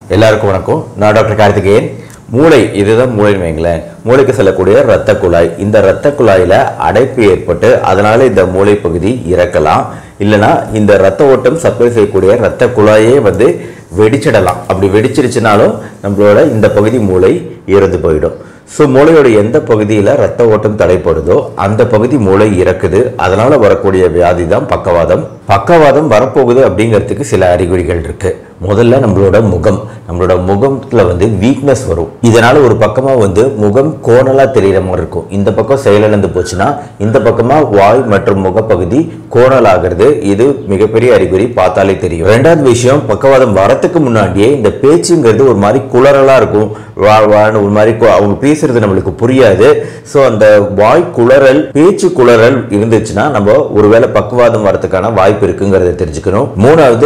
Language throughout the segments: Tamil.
எல்லாருக்கும் வணக்கம். நான் டாக்டர் கார்த்திகேயன். மூளை இதுதான் மூளைன்னு வைங்களேன். மூளைக்கு செல்லக்கூடிய இரத்த குழாய். இந்த இரத்த குழாயில அடைப்பு ஏற்பட்டு அதனால இந்த மூளை பகுதி இறக்கலாம். இல்லைன்னா இந்த இரத்த ஓட்டம் சப்ளை செய்யக்கூடிய இரத்த குழாயே வெடிச்சிடலாம். அப்படி வெடிச்சிருச்சுனாலும் நம்மளோட இந்த பகுதி மூளை இறந்து போயிடும். ஸோ மூளையோட எந்த பகுதியில் ரத்த ஓட்டம் தடைப்படுதோ அந்த பகுதி மூளை இறக்குது. அதனால வரக்கூடிய வியாதி தான் பக்கவாதம். பக்கவாதம் வரப்போகுது அப்படிங்கிறதுக்கு சில அறிகுறிகள் இருக்கு. முதல்ல நம்மளோட முகத்துல வீக்னஸ் வரும். இதனால ஒரு பக்கமா முகம் கோணலா தெரியற மாதிரி இருக்கும். இந்த பக்கம் செயலிழந்து போச்சுன்னா இந்த பக்கமா வாய் மற்றும் முகப்பகுதி கோணல் ஆகிறது. இது மிகப்பெரிய அறிகுறி, பார்த்தாலே தெரியும். ரெண்டாவது விஷயம், பக்கவாதம் வரத்துக்கு முன்னாடியே இந்த பேச்சுங்கிறது ஒரு மாதிரி குளறலா இருக்கும். ஒரு மாதிரி அவங்க பேசுறது நம்மளுக்கு புரியாது. ஸோ அந்த வாய் குளறல், பேச்சு குளறல் இருந்துச்சுன்னா நம்ம ஒருவேளை பக்கவாதம் வரதுக்கான வாய்ப்பு இருக்குங்கிறத தெரிஞ்சுக்கணும். மூணாவது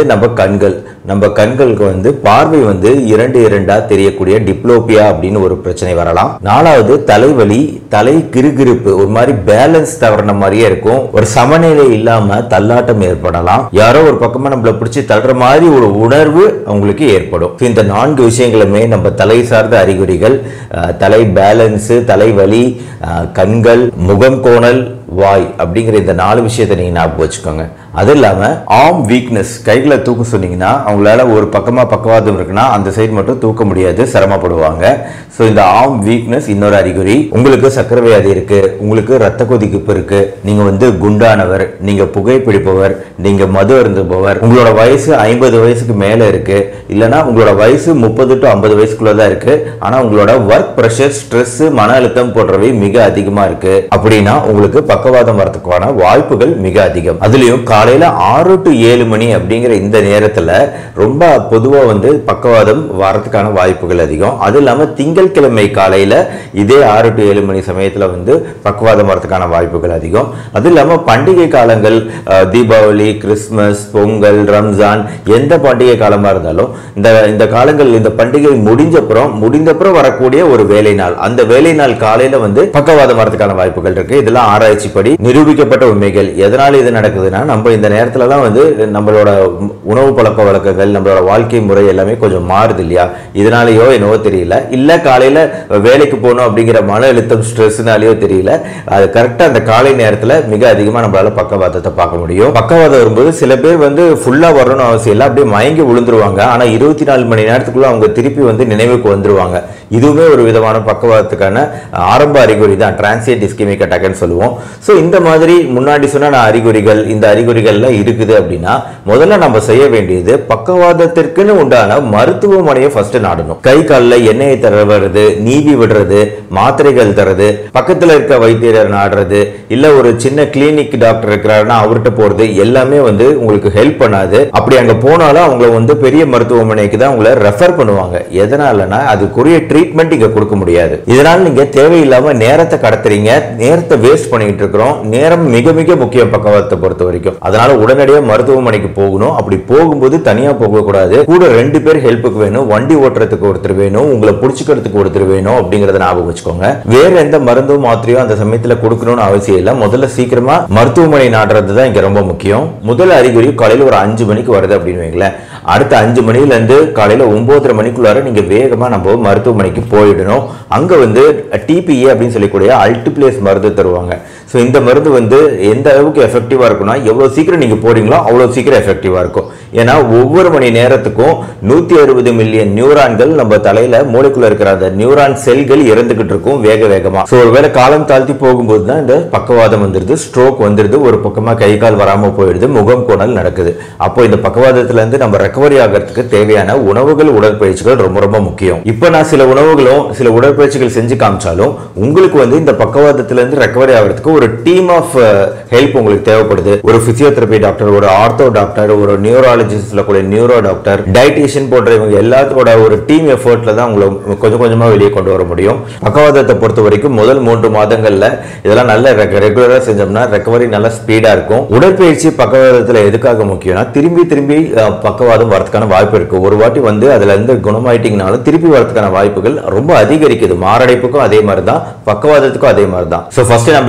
நம்ம கண்களுக்கு பார்வை இரண்டு இரண்டா தெரியக்கூடிய டிப்ளோபியா அப்படின்னு ஒரு பிரச்சனை வரலாம். நாலாவது தலைவலி, தலை கிறுகிறுப்பு, ஒரு மாதிரி பேலன்ஸ் தவறின மாதிரியே இருக்கும். ஒரு சமநிலை இல்லாம தள்ளாட்டம் ஏற்படலாம். யாரோ ஒரு பக்கமா நம்மள பிடிச்சி தள்ளுற மாதிரி ஒரு உணர்வு அவங்களுக்கு ஏற்படும். இந்த 4 விஷயங்களுமே நம்ம தலை சார்ந்த அறிகுறிகள். தலை பேலன்ஸ், தலைவலி, கண்கள், முகம் கோணல், வாய் அப்படிங்கிற இந்த 4 விஷயத்தை நீங்க ஞாபகம் வச்சுக்கோங்க. அது இல்லாம ஆர்ம் வீக்னஸ், கைகளை தூக்க சொன்னீங்கன்னா அவங்களால ஒரு பக்கமா பக்கவாதம் இருக்குன்னா அந்த சைடு மட்டும் தூக்க முடியாது, சிரமப்படுவாங்க. ஸோ இந்த ஆர்ம் வீக்னஸ் இன்னொரு அறிகுறி. உங்களுக்கு சர்க்கரை வியாதி இருக்கு, உங்களுக்கு ரத்த கொதிப்பு இருக்கு, நீங்க குண்டானவர், நீங்க புகைப்பிடிப்பவர், நீங்க மது அருந்துபவர், உங்களோட வயசு 50 வயசுக்கு மேல இருக்கு, இல்லைன்னா உங்களோட வயசு 30 to 50 வயசுக்குள்ளதான் இருக்கு, ஆனா உங்களோட ஒர்க் பிரஷர், ஸ்ட்ரெஸ், மன அழுத்தம் போன்றவை மிக அதிகமா இருக்கு அப்படின்னா உங்களுக்கு பக்கவாதம் வரதுக்கான வாய்ப்புகள் மிக அதிகம். அதுலயும் காலையில 6 to 7 மணி அப்படிங்கிற இந்த நேரத்துல ரொம்ப பொதுவா பக்கவாதம் வரதுக்கான வாய்ப்புகள் அதிகம். அது இல்லாம திங்கட்கிழமை காலையில இதே 6 to 7 மணி சமயத்துல பக்கவாதம் வரதுக்கான வாய்ப்புகள் அதிகம். அது இல்லாம பண்டிகை காலங்கள், தீபாவளி, கிறிஸ்துமஸ், பொங்கல், ரம்ஜான், எந்த பண்டிகை காலமா இருந்தாலும் இந்த காலங்கள், இந்த பண்டிகை முடிந்தப்புறம் வரக்கூடிய ஒரு வேலை நாள், அந்த வேலை நாள் காலையில பக்கவாதம் வரதுக்கான வாய்ப்புகள் இருக்கு. இதெல்லாம் ஆராய்ச்சிப்படி நிரூபிக்கப்பட்ட உண்மைகள். எதனால இது நடக்குதுன்னா, நம்ம இந்த நேரத்துல தான் நம்மளோட உணவு பழக்க வழக்கங்கள், நம்மளோட வாழ்க்கை முறை எல்லாமே கொஞ்சம் மாறுது இல்லையா? இதனாலயோ என்னவோ தெரியல, இல்ல காலையில வேலைக்கு போகணும் அப்படிங்கிற மன அழுத்தம், ஸ்ட்ரெஸ்னாலயோ தெரியல, அது கரெக்டா அந்த காலை நேரத்துல மிக அதிகமா நம்மளால பக்கவாதத்தை பார்க்க முடியும். பக்கவாதம் வரும்போது சில பேர் ஃபுல்லா வரணும்னு அவசியம் இல்லை, அப்படியே மயங்கி விழுந்துருவாங்க. ஆனா 24 மணி நேரத்துக்குள்ள அவங்க திருப்பி நினைவுக்கு வந்துருவாங்க. இதுவுமே ஒரு விதமான பக்கவாதத்துக்கான ஆரம்ப அறிகுறி தான், டிரான்சியன்ட் இஸ்கெமிக் அட்டாக்னு சொல்லுவோம். ஸோ இந்த மாதிரி முன்னாடி சொன்ன அறிகுறிகள், இந்த அறிகுறிகள்லாம் இருக்குது அப்படின்னா முதல்ல நம்ம செய்ய வேண்டியது பக்கவாதத்திற்குன்னு உண்டான மருத்துவமனையை ஃபர்ஸ்ட் நாடணும். கை காலில் எண்ணெயை தடவுறது, நீவி விடுறது, மாத்திரைகள் தர்றது, பக்கத்தில் இருக்க வைத்தியர் நாடுறது, இல்ல ஒரு சின்ன கிளினிக் டாக்டர் இருக்கிறாருன்னா அவர்கிட்ட போறது எல்லாமே உங்களுக்கு ஹெல்ப் பண்ணாது. அப்படி அங்க போனாலும் அவங்கள பெரிய மருத்துவமனைக்கு தான் உங்களை ரெஃபர் பண்ணுவாங்க. எதனாலனா அதுக்குரிய ட்ரீட்மெண்ட் இங்க கொடுக்க முடியாது. இதனால நீங்க தேவையில்லாம நேரத்தை கடத்துறீங்க, நேரத்தை வேஸ்ட் பண்ணிட்டு இருக்கிறோம். நேரம் மிக மிக முக்கியம் பக்கவாதத்தை பொறுத்த வரைக்கும். அதனால உடனடியாக மருத்துவமனைக்கு போகணும். அப்படி போகும்போது தனியா போகக்கூடாது, கூட 2 பேர் ஹெல்ப்புக்கு வேணும். வண்டி ஓட்டுறதுக்கு ஒருத்தர் வேணும், உங்களை புடிச்சுக்கிறதுக்கு ஒருத்தர் வேணும் அப்படிங்கறத ஞாபகம் வச்சுக்கோங்க. வேற எந்த மருந்தோ மாத்திரையோ அந்த சமயத்துல கொடுக்கணும்னு அவசியம் இல்லை. முதல்ல சீக்கிரமா மருத்துவமனை நாடுறது தான் இங்க ரொம்ப முக்கியம். முதல் அறிகுறி காலையில ஒரு 5 மணிக்கு வருது அப்படின்னு வைங்களேன். அடுத்த 5 மணில இருந்து காலையில 9:30 மணிக்குள்ளார நீங்க வேகமா நம்ம மருத்துவமனைக்கு போயிடணும். அங்க டிபிஏ அப்படின்னு சொல்லக்கூடிய அல்டிப்ளேஸ் மருந்து தருவாங்க. ஸோ இந்த மருந்து எந்த அளவுக்கு எஃபெக்டிவா இருக்கும்னா, எவ்வளவு சீக்கிரம் நீங்க போறீங்களோ அவ்வளவு சீக்கிரம் எஃபெக்டிவா இருக்கும். ஏன்னா ஒவ்வொரு மணி நேரத்துக்கும் 160 மில்லியன் நியூரான்கள் நம்ம தலையில மூளைக்குள்ள இருக்கிற அந்த நியூரான் செல்கள் இறந்துகிட்டு இருக்கும் வேகமா. ஸோ ஒருவேளை காலம் தாழ்த்தி போகும்போது தான் இந்த பக்கவாதம் வந்துருது, ஸ்ட்ரோக் வந்துருது, ஒரு பக்கமா கை கால் வராம போயிடுது, முகம் கோணல் நடக்குது. அப்போ இந்த பக்கவாதத்துல இருந்து நம்ம ரெக்கவரி ஆகிறதுக்கு தேவையான உணவுகள், உடற்பயிற்சிகள் ரொம்ப ரொம்ப முக்கியம். இப்போ நான் சில உணவுகளும் சில உடற்பயிற்சிகள் செஞ்சு காமிச்சாலும் உங்களுக்கு இந்த பக்கவாதத்துல இருந்து ரெக்கவரி ஆகிறதுக்கு ஒரு டீம் ஆஃப் ஹெல்ப் உங்களுக்கு தேவைப்படுது. ஒரு பிசியோதெரபி டாக்டர், ஒரு ஆர்த்தோ டாக்டர், ஒரு நியூராலஜிஸ்ட் சொல்லக்கூடிய நியூரோ டாக்டர், டயட்டிஷியன் போன்ற இவங்க எல்லாத்தோட ஒரு டீம் எஃபர்ட்ல தான் உங்களை கொஞ்சம் கொஞ்சமா வெளியே கொண்டு வர முடியும். பக்கவாதத்தை பொறுத்த வரைக்கும் முதல் 3 மாதங்கள்ல இதெல்லாம் நல்ல ரெகுலரா செஞ்சோம்னா ரெக்கவரி நல்ல ஸ்பீடா இருக்கும். உடற்பயிற்சி பக்கவாதத்துல எதுக்காக முக்கியம்னா, திரும்பி பக்கவாதம் வரதுக்கான வாய்ப்பு இருக்கு. ஒரு வாட்டி அதுல இருந்து குணமாயிட்டீங்கனாலும் திருப்பி வரதுக்கான வாய்ப்புகள் ரொம்ப அதிகரிக்குது. மாரடைப்புக்கும் அதே மாதிரி தான், பக்கவாதத்துக்கும் அதே மாதிரி தான். ஸோ ஃபர்ஸ்ட் நம்ம இப்போ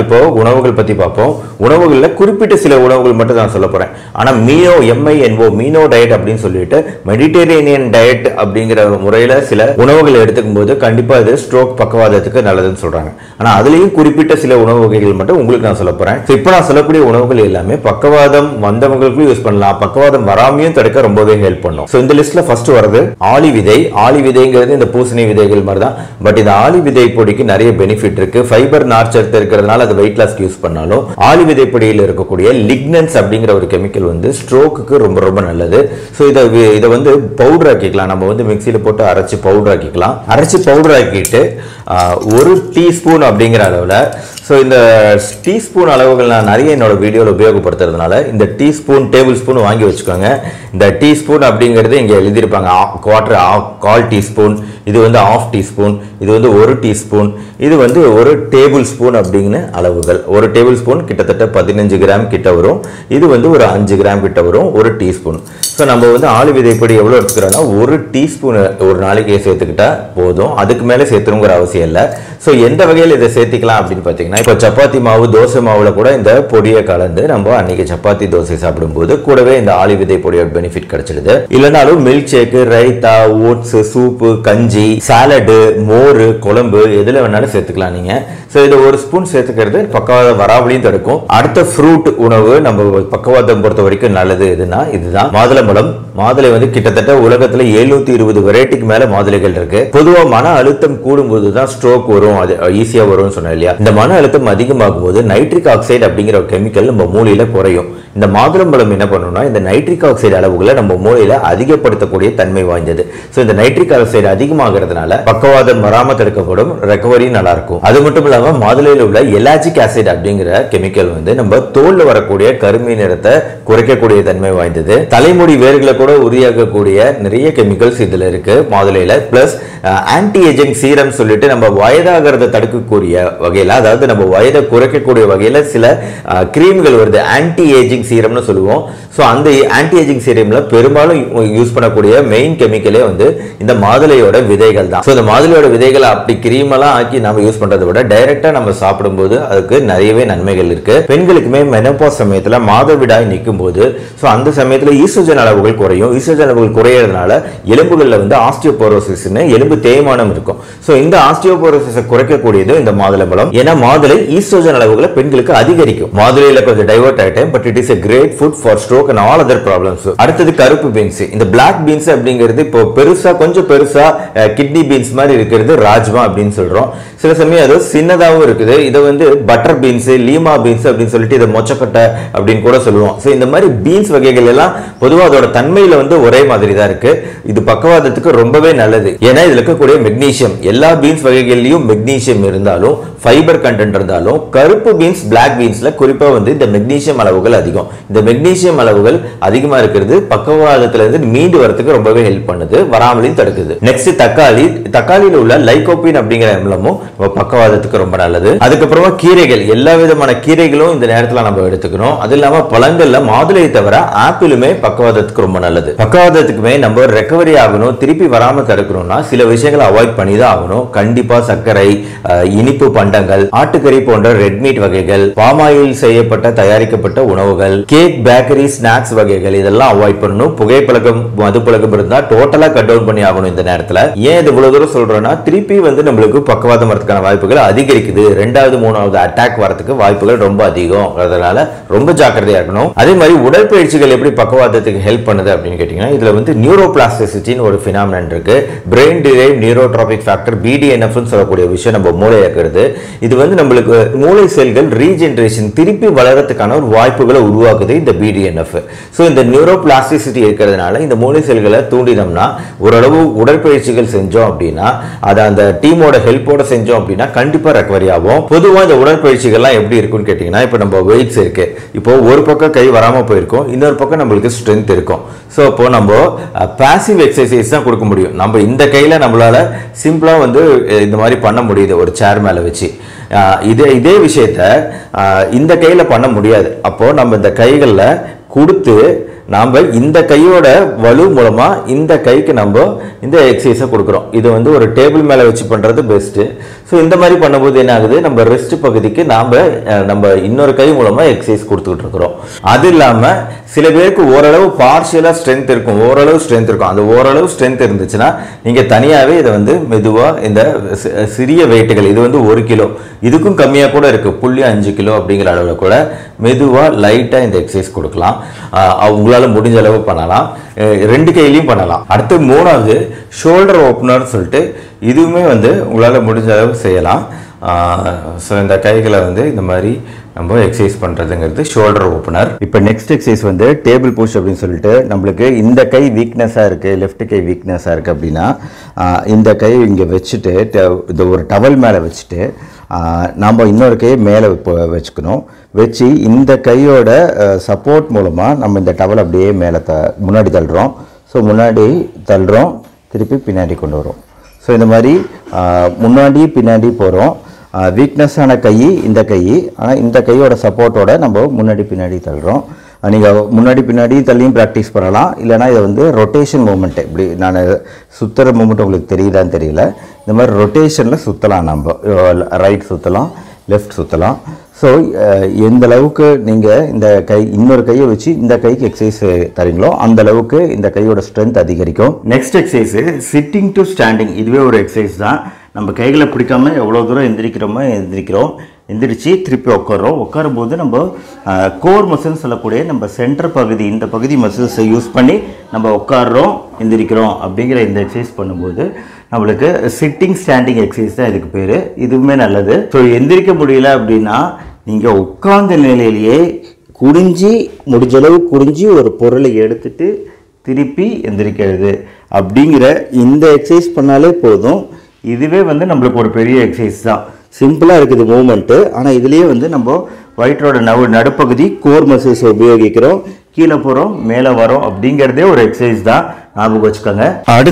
உணவுகள் பத்தி பார்ப்போம். உணவுகள்ல குறிப்பிட்ட சில உணவுகள் மட்டும் நான் சொல்ல போறேன். ஆனா மீனோ டயட் அப்படின்னு சொல்லிட்டு மெடிட்டரேனியன் டயட் அப்படிங்கிற முறையில சில உணவுகள் எடுத்துக்கும் போது கண்டிப்பா இது ஸ்ட்ரோக் பக்கவாதத்துக்கு நல்லதுன்னு சொல்றாங்க. ஆனா அதுலயும் குறிப்பிட்ட சில உணவு வகைகள் மட்டும் உங்களுக்கு நான் சொல்ல போறேன். இப்போ நான் சொல்லக்கூடிய உணவுகள் எல்லாமே பக்கவாதம் வந்தவங்களுக்கும் யூஸ் பண்ணலாம், பக்கவாதம் வராமையும் தடுக்க ரொம்பவே ஹெல்ப் பண்ணும். சோ இந்த லிஸ்ட்ல ஃபர்ஸ்ட் வரது ஆளி விதை. ஆளி விதைங்கிறது இந்த பூசணி விதைகள் மாதிரி தான். பட் இந்த ஆளி விதை பொடிக்கு நிறைய பெனிஃபிட் இருக்கு. ஃபைபர் நார்ச்சத்து இருக்கிறதுனால அது வெயிட் லாஸ்க்கு யூஸ் பண்ணாலும் ஆளி விதை பொடியில் இருக்கக்கூடிய லிக்னன்ஸ் அப்படிங்கிற ஒரு கெமிக்கல் வந்து ஸ்ட்ரோக்குக்கு ரொம்ப ரொம்ப நல்லது. ஸோ இதை வந்து பவுடர் ஆக்கிக்கலாம். நம்ம வந்து மிக்சியில் போட்டு அரைச்சி பவுடர் ஆக்கிக்கலாம். அரைச்சி பவுடர் ஆக்கிட்டு 1 டீஸ்பூன் அப்படிங்கிற அளவில், ஸோ இந்த டீஸ்பூன் அளவுகள் நான் நிறைய என்னோட வீடியோவில் உபயோகப்படுத்துறதுனால இந்த டீஸ்பூன் டேபிள் ஸ்பூன் வாங்கி வச்சுக்கோங்க. இந்த டீஸ்பூன் அப்படிங்கிறது இங்கே எழுதியிருப்பாங்க. கால் டீஸ்பூன், இது வந்து 1/2 டீஸ்பூன், இது வந்து 1 டீஸ்பூன், இது வந்து 1 டேபிள் ஸ்பூன் அப்படிங்கிற அளவுகள். 1 டேபிள் ஸ்பூன் கிட்டத்தட்ட 15 கிராம் கிட்ட வரும். இது வந்து ஒரு 5 கிராம் கிட்ட வரும் 1 டீஸ்பூன். ஸோ நம்ம வந்து ஆளு விதைப்படி எவ்வளோ எடுத்துக்கிறோம்னா 1 டீஸ்பூன் ஒரு நாளைக்கு சேர்த்துக்கிட்டா போதும். அதுக்கு மேலே சேர்த்துணுங்கிற அவசியம் இல்லை. ஸோ எந்த வகையில் இதை சேர்த்திக்கலாம் அப்படின்னு பார்த்தீங்கன்னா, இப்போ சப்பாத்தி மாவு தோசை மாவுல கூட இந்த பொடியை கலந்து நம்ம அன்னைக்கு சப்பாத்தி தோசை சாப்பிடும்போது கூடவே இந்த ஆளி விதை பொடியோட பெனிஃபிட் கிடைச்சிடுது. இல்லைனாலும் milk shake, raita, oats, soup, கஞ்சி, சாலடு, மோர், குழம்பு எதுல வேணாலும் சேர்த்துக்கலாம் நீங்க. ஸோ இதை 1 ஸ்பூன் சேர்த்துக்கிறது பக்கவாதம் வராமலையும் தடுக்கும். அடுத்த ஃப்ரூட் உணவு நம்ம பக்கவாதம் பொறுத்த வரைக்கும் நல்லது எதுனா இதுதான் மாதுளம்பழம். மாதுளை வந்து கிட்டத்தட்ட உலகத்துல 720 வெரைட்டிக்கு மேல மாதுளைகள் இருக்கு. பொதுவாக மன அழுத்தம் கூடும்போது தான் ஸ்ட்ரோக் வரும், அது ஈஸியா வரும்னு சொன்னேன் இல்லையா. இந்த மன அழுத்தம் அதிகமாகும் போது நைட்ரிக் ஆக்சைடு அப்படிங்கிற ஒரு கெமிக்கல் நம்ம மூளையில குறையும். இந்த மாதுளம்பழம் என்ன பண்ணும்னா இந்த நைட்ரிக் ஆக்சைடு அளவுகளை நம்ம மூளையில அதிகப்படுத்தக்கூடிய தன்மை வாய்ந்தது. ஸோ இந்த நைட்ரிக் ஆக்சைடு அதிகமாகிறதுனால பக்கவாதம் வராம தடுக்கப்படும், ரெக்கவரி நல்லா இருக்கும். அது மட்டும் இல்லாம மாதுளையில் உள்ள எலாஜிக் ஆசிட் அப்படிங்கிற கெமிக்கல் வந்து நம்ம தோல்ல வரக்கூடிய கருமை நிறத்தை குறைக்கக்கூடிய தன்மை வாய்ந்தது. தலைமுடி வேர்களை கூட உரியாக்கக்கூடிய நிறைய கெமிக்கல்ஸ் இதுல இருக்கு மாதுளையில. பிளஸ் ஆன்டி ஏஜிங் சீரம் சொல்லிட்டு நம்ம வயதாகிறத தடுக்கக்கூடிய வகையில, அதாவது நம்ம வயதை குறைக்கக்கூடிய வகையில சில கிரீம்கள் வருது, ஆன்டி ஏஜிங் சீரம்னு சொல்லுவோம். ஸோ அந்த ஆன்டி ஏஜிங் சீரம்ல பெரும்பாலும் யூஸ் பண்ணக்கூடிய மெயின் கெமிக்கலே வந்து இந்த மாதுளையோட விதைகள் தான். ஸோ இந்த மாதுளையோட விதைகளை அப்படி கிரீம் எல்லாம் ஆக்கி நம்ம யூஸ் பண்றதை விட டைரக்டா நம்ம சாப்பிடும்போது அதுக்கு நிறையவே நன்மைகள் இருக்கு. பெண்களுக்குமே மெனோபாஸ் சமயத்துல மாதவிடாய் நிற்கும் போது ஸோ அந்த சமயத்துல ஈஸ்ட்ரோஜன் அளவுகள் குறையும். ஈஸ்ட்ரோஜன் அளவுகள் குறையறதுனால எலும்புகள்ல வந்து ஆஸ்டியோபோரோசிஸ்னு எலும்பு தேய்மானம் இருக்கும். ஸோ இந்த ஆஸ்டியோபோரோசிஸை குறைக்கக்கூடியது இந்த மாதுளம்பழம். ஏன்னா மாதுளை ஈஸ்ட்ரோஜன் அளவுகளை பெண்களுக்கு அதிகரிக்கும். மாதுளையில கொஞ்சம் டைவர்ட் ஆயிட்டேன், but it is a great food for stroke and all other problems. அடுத்தது கருப்பு பீன்ஸ். இந்த பிளாக் பீன்ஸ் அப்படிங்கிறது இப்போ கொஞ்சம் பெருசா கிட்னி பீன்ஸ் மாதிரி இருக்கிறது ராஜ்மா அப்படின்னு சொல்றோம். சில சமயம் அது சின்னதாகவும் இருக்குது. இதை வந்து பட்டர் பீன்ஸ், லீமா பீன்ஸ் அப்படின்னு சொல்லிட்டு இதை மொச்சக்கொட்டை அப்படின்னு கூட சொல்லுவோம். ஸோ இந்த மாதிரி பீன்ஸ் வகைகள் எல்லாம் பொதுவாக அதோட தன்மையில வந்து ஒரே மாதிரி தான் இருக்கு. இது பக்கவாதத்துக்கு ரொம்பவே நல்லது. ஏன்னா இதுல இருக்கக்கூடிய மெக்னீசியம், எல்லா பீன்ஸ் வகைகள்லயும் மெக்னீசியம் இருந்தாலும் ஃபைபர் கண்டென்ட் இருந்தாலும் கருப்பு பீன்ஸ், பிளாக் பீன்ஸ்ல குறிப்பா வந்து இந்த மெக்னீசியம் அளவுகள் அதிகம். இந்த மெக்னீசியம் அளவுகள் அதிகமா இருக்கிறது பக்கவாதத்துல இருந்து மீண்டு வரதுக்கு ரொம்பவே ஹெல்ப் பண்ணுது, வராமலையும் தடுக்குது. நெக்ஸ்ட் தக்காளி. தக்காளியில உள்ள லைகோபின் அப்படிங்கிற அமிலமும் பக்கவாதத்துக்கு ரொம்ப நல்லது. அதுக்கப்புறமா கீரைகள், எல்லா விதமான கீரைகளும் இந்த நேரத்துல நம்ம எடுத்துக்கணும். அது இல்லாம பழங்கள்ல மாதுளையை தவிர ஆப்பிளுமே பக்கவாதத்துக்கு ரொம்ப நல்லது. பக்கவாதத்துக்குமே நம்ம ரெக்கவரி ஆகணும், திருப்பி வராம தடுக்கணும்னா சில விஷயங்களை அவாய்ட் பண்ணி தான் ஆகணும். கண்டிப்பா சர்க்கரை, இனிப்பு பண்டங்கள், ஆட்டுக்கறி போன்ற ரெட் மீட் வகைகள், பாமாயில் செய்யப்பட்ட தயாரிக்கப்பட்ட உணவுகள், கேக், பேக்கரி, ஸ்நாக்ஸ் வகைகள் இதெல்லாம் அவாய்ட் பண்ணணும். புகைப்பழக்கம், மது பழக்கம் இருந்தா டோட்டலா கட் டவுன் பண்ணி ஆகணும் இந்த நேரத்துல. ஏன் இது இவ்வளவு தூரம் சொல்றோம்னா திருப்பி வந்து நம்மளுக்கு பக்கவாதம் வரதுக்கான வாய்ப்புகள் அதிகரிக்குது. 2வது 3வது அட்டாக் வரதுக்கு வாய்ப்புகள் ரொம்ப அதிகம். அதனால ரொம்ப ஜாக்கிரதையா இருக்கணும். அதே மாதிரி உடற்பயிற்சிகள் எப்படி பக்கவாதத்துக்கு ஹெல்ப் பண்ணுது அப்படின்னு கேட்டீங்கன்னா இதுல வந்து நியூரோபிளாஸ்டிசிட்டின்னு ஒரு பினாமினன் இருக்கு. Brain derived neurotrophic factor, BDNF சொல்லக்கூடிய விஷயம் நம்ம மூளையில இருக்கிறது. இது வந்து நம்மளுக்கு மூளை செல்கள் ரீஜெனரேஷன் திருப்பி வளரதுக்கான ஒரு வாய்ப்புகளை உருவாக்குது இந்த BDNF. ஸோ இந்த நியூரோபிளாஸ்டிசிட்டி இருக்கிறதுனால இந்த மூளை செல்களை தூண்டினோம்னா ஓரளவு உடற்பயிற்சிகள் செஞ்சோம் அப்படின்னா, அதை அந்த டீமோட ஹெல்ப்போட செஞ்சோம் அப்படின்னா கண்டிப்பா ரெக்கவரி ஆகும். பொதுவாக இந்த உடற்பயிற்சிகள்லாம் எப்படி இருக்குன்னு கேட்டீங்கன்னா, இப்போ நம்ம வெயிட்ஸ் இருக்கு, இப்போ ஒரு பக்கம் கை வராம போயிருக்கும், இன்னொரு பக்கம் நம்மளுக்கு ஸ்ட்ரென்த் இருக்கும். ஸோ இப்போ நம்ம பாசிவ் எக்ஸசைஸ் தான் கொடுக்க முடியும். நம்ம இந்த கையில நம்மளால சிம்பிளா வந்து இந்த மாதிரி பண்ண முடியுது ஒரு சேர் மேல வச்சு. இதே விஷயத்த இந்த கையில பண்ண முடியாது. அப்போ நம்ம இந்த கைகளில் கொடுத்து நாம இந்த கையோட வலு மூலமா இந்த கைக்கு நம்ம இந்த எக்ஸசைஸை கொடுக்குறோம். இது வந்து ஒரு டேபிள் மேலே வச்சு பண்ணுறது பெஸ்ட்டு. ஸோ இந்த மாதிரி பண்ணும்போது என்ன ஆகுது, நம்ம ரெஸ்ட் பகுதிக்கு நம்ம இன்னொரு கை மூலமாக எக்ஸசைஸ் கொடுத்துக்கிட்டு இருக்கிறோம். அது இல்லாமல் சில பேருக்கு ஓரளவு பார்ஷியலாக ஸ்ட்ரென்த் இருக்கும், அந்த ஓரளவு ஸ்ட்ரென்த் இருந்துச்சுன்னா நீங்கள் தனியாகவே இதை வந்து மெதுவாக இந்த சிறிய வெயிட்டுகள், இது வந்து 1 கிலோ, இதுக்கும் கம்மியாக கூட இருக்குது, 0.5 கிலோ அப்படிங்கிற அளவில் கூட மெதுவாக லைட்டாக இந்த எக்ஸசைஸ் கொடுக்கலாம். உங்களால் முடிஞ்ச அளவு பண்ணலாம், 2 கையிலையும் பண்ணலாம். அடுத்து 3வது ஷோல்டர் ஓப்பனர் சொல்லிட்டு இதுவுமே வந்து உங்களால் முடிஞ்ச அளவு செய்யலாம். ஸோ இந்த கைகளை வந்து இந்த மாதிரி நம்ம எக்ஸசைஸ் பண்ணுறதுங்கிறது ஷோல்டர் ஓப்பனர். இப்போ நெக்ஸ்ட் எக்ஸசைஸ் வந்து டேபிள் புஷ் அப்படின்னு சொல்லிட்டு, நம்மளுக்கு இந்த கை வீக்னஸாக இருக்குது, லெஃப்ட் கை வீக்னஸாக இருக்குது அப்படின்னா இந்த கை இங்கே வச்சுட்டு இந்த ஒரு டவல் மேலே வச்சுட்டு நம்ம இன்னொரு கையை மேலே வச்சுக்கணும். வச்சு இந்த கையோட சப்போர்ட் மூலமாக நம்ம இந்த டவல் அப்படியே மேலே முன்னாடி தள்ளுறோம். ஸோ முன்னாடி தள்ளுறோம், திருப்பி பின்னாடி கொண்டு வரோம். ஸோ இந்த மாதிரி முன்னாடி பின்னாடி போகிறோம். வீக்னஸான கை இந்த கை, ஆனால் இந்த கையோட சப்போர்ட்டோட நம்ம முன்னாடி பின்னாடி தள்ளுறோம். நீங்கள் முன்னாடி பின்னாடி தள்ளியும் ப்ராக்டிஸ் பண்ணலாம். இல்லைனா இதை வந்து ரொட்டேஷன் மூமெண்ட்டு, இப்படி நான் சுற்றுற மூமெண்ட் உங்களுக்கு தெரியுதான்னு தெரியல, இந்த மாதிரி ரொட்டேஷனில் சுற்றலாம். நம்ம ரைட் சுற்றலாம், லெஃப்ட் சுற்றலாம். ஸோ எந்த அளவுக்கு நீங்கள் இந்த கை இன்னொரு கையை வச்சு இந்த கைக்கு எக்ஸசைஸ் தரீங்களோ அந்த அளவுக்கு இந்த கையோட ஸ்ட்ரென்த் அதிகரிக்கும். Next exercise sitting to standing. இதுவே ஒரு எக்ஸசைஸ் தான். நம்ம கைகளை பிடிக்காம எவ்வளோ தூரம் எந்திரிக்கிறோம், எந்திரிச்சு திருப்பி உட்காரும்போது நம்ம கோர் மசில்ஸ் சொல்லக்கூடிய நம்ம சென்டர் பகுதி, இந்த பகுதி மசில்ஸை யூஸ் பண்ணி நம்ம உட்காடுறோம், எந்திரிக்கிறோம் அப்படிங்கிற இந்த எக்ஸசைஸ் பண்ணும்போது நம்மளுக்கு சிட்டிங் ஸ்டாண்டிங் எக்ஸசைஸ் தான் இதுக்கு பேர். இதுவுமே நல்லது. ஸோ எந்திரிக்க முடியல அப்படின்னா நீங்கள் உட்கார்ந்த நிலையிலேயே முடிஞ்சளவு குடிஞ்சு ஒரு பொருளை எடுத்துட்டு திருப்பி எந்திரிக்கிறது அப்படிங்கிற இந்த எக்ஸசைஸ் பண்ணாலே போதும். இதுவே வந்து நம்மளுக்கு ஒரு பெரிய எக்ஸசைஸ் தான். சிம்பிளாக இருக்குது மூமெண்ட்டு, ஆனால் இதுலேயே வந்து நம்ம வயிற்றோட நடுப்பகுதி கோர் மசில்ஸை உபயோகிக்கிறோம், கீழே போகிறோம், மேலே வரோம் அப்படிங்கிறதே ஒரு எக்ஸசைஸ் தான், ஞாபகம் வச்சுக்கோங்க.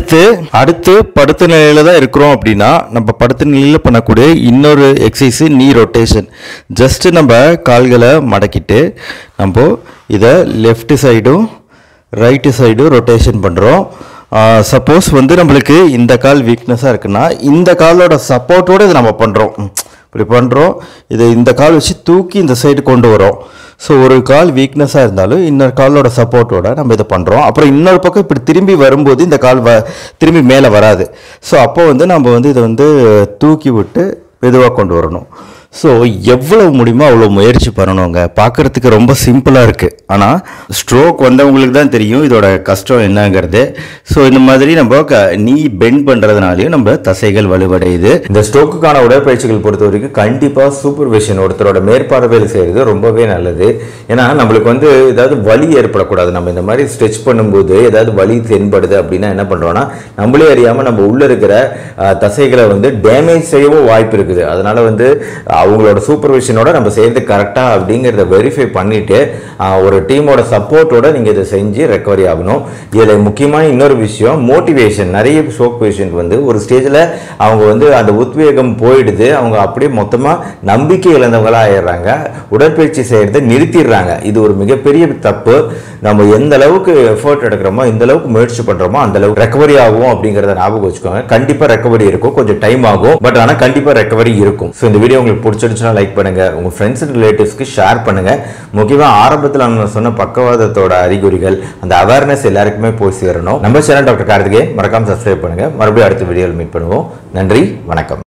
அடுத்து படுத்த நிலையில் தான் இருக்கிறோம் அப்படின்னா நம்ம படுத்த நிலையில் பண்ணக்கூடிய இன்னொரு எக்ஸசைஸு நீ ரொட்டேஷன். ஜஸ்ட்டு நம்ம கால்களை மடக்கிட்டு நம்ம இதை லெஃப்ட் சைடும் ரைட்டு சைடும் ரொட்டேஷன் பண்ணுறோம். சப்போஸ் வந்து நம்மளுக்கு இந்த கால் வீக்னஸாக இருக்குன்னா இந்த காலோட சப்போர்ட்டோடு இதை நம்ம பண்ணுறோம், இப்படி பண்ணுறோம். இதை இந்த கால் வச்சு தூக்கி இந்த சைடு கொண்டு வரோம். ஸோ ஒரு கால் வீக்னஸாக இருந்தாலும் இன்னொரு காலோட சப்போர்ட்டோட நம்ம இதை பண்ணுறோம். அப்புறம் இன்னொரு பக்கம் இப்படி திரும்பி வரும்போது இந்த கால் திரும்பி மேலே வராது. ஸோ அப்போ வந்து நம்ம வந்து இதை வந்து தூக்கி விட்டு மெதுவாக கொண்டு வரணும். ஸோ எவ்வளவு முடியுமோ அவ்வளோ முயற்சி பண்ணணுங்க. பார்க்குறதுக்கு ரொம்ப சிம்பிளாக இருக்குது, ஆனால் ஸ்ட்ரோக் வந்தவங்களுக்கு தான் தெரியும் இதோட கஷ்டம் என்னங்கிறது. ஸோ இந்த மாதிரி நம்ம நீ பெண்ட் பண்ணுறதுனாலையும் நம்ம தசைகள் வலுவடையுது. இந்த ஸ்ட்ரோக்குக்கான உடற்பயிற்சிகள் பொறுத்த வரைக்கும் கண்டிப்பாக சூப்பர்விஷன் ஒருத்தரோட மேற்பார்வையில் செய்கிறது ரொம்பவே நல்லது. ஏன்னா நம்மளுக்கு வந்து ஏதாவது வலி ஏற்படக்கூடாது. நம்ம இந்த மாதிரி ஸ்ட்ரெச் பண்ணும்போது ஏதாவது வலி தென்படுது அப்படின்னா என்ன பண்ணுறோன்னா, நம்மளே அறியாமல் நம்ம உள்ளே இருக்கிற தசைகளை வந்து டேமேஜ் செய்யவும் வாய்ப்பு இருக்குது. அதனால் வந்து அவங்களோட சூப்பர்விஷனோட நம்ம செய்யறது கரெக்டா அப்படிங்கிறத வெரிஃபை பண்ணிட்டு ஒரு டீமோட சப்போர்ட்டோட நீங்க இதை செஞ்சு ரெக்கவரி ஆகணும். இதுல முக்கியமான இன்னொரு விஷயம் மோட்டிவேஷன். நிறைய ஸ்ட்ரோக் பேஷண்ட் வந்து ஒரு ஸ்டேஜில் அவங்க வந்து அந்த உத்வேகம் போயிடுது, அவங்க அப்படியே மொத்தமா நம்பிக்கை இழந்தவங்களா ஆயிடுறாங்க, உடற்பயிற்சி செய்யறதை நிறுத்திடுறாங்க. இது ஒரு மிகப்பெரிய தப்பு. நம்ம எந்த அளவுக்கு எஃபர்ட் எடுக்கிறோமோ, எந்த அளவுக்கு முயற்சி பண்றோமோ அந்த அளவுக்கு ரெக்கவரி ஆகும் அப்படிங்கிறத ஞாபகம் வச்சுக்கோங்க. கண்டிப்பா ரெக்கவரி இருக்கும், கொஞ்சம் டைம் ஆகும், பட் ஆனால் கண்டிப்பா ரெக்கவரி இருக்கும். ஸோ இந்த வீடியோ உங்களுக்கு பிடிச்சிருச்சுன்னா லைக் பண்ணுங்க, உங்க ஃப்ரெண்ட்ஸ் அண்ட் ரிலேட்டிவ்ஸ்க்கு ஷேர் பண்ணுங்க. முக்கியமாக ஆரம்பத்தில் நான் சொன்ன பக்கவாதத்தோட அறிகுறிகள், அந்த அவேர்னஸ் எல்லாருக்குமே போய் சேரணும். நம்ம சேனல் டாக்டர் கார்த்திகேயன், மறக்காம சப்ஸ்கிரைப் பண்ணுங்க. மறுபடியும் அடுத்த வீடியோவில் மீட் பண்ணுவோம். நன்றி, வணக்கம்.